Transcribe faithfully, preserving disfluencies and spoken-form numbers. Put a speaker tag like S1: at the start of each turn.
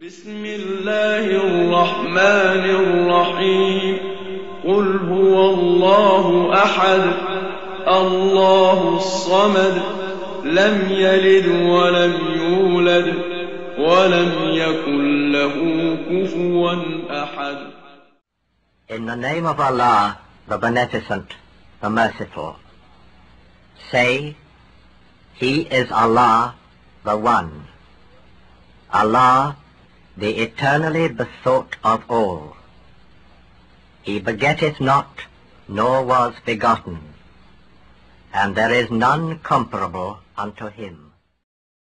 S1: بسم الله الرحمن الرحيم قل هو الله أحد الله الصمد لم يلد ولم يولد ولم يكن له كفوا أحد.
S2: In the name of Allah, the Beneficent, the Merciful. Say, He is Allah, the One. Allah, the eternally besought of all. He begetteth not, nor was begotten, and there is none comparable unto him.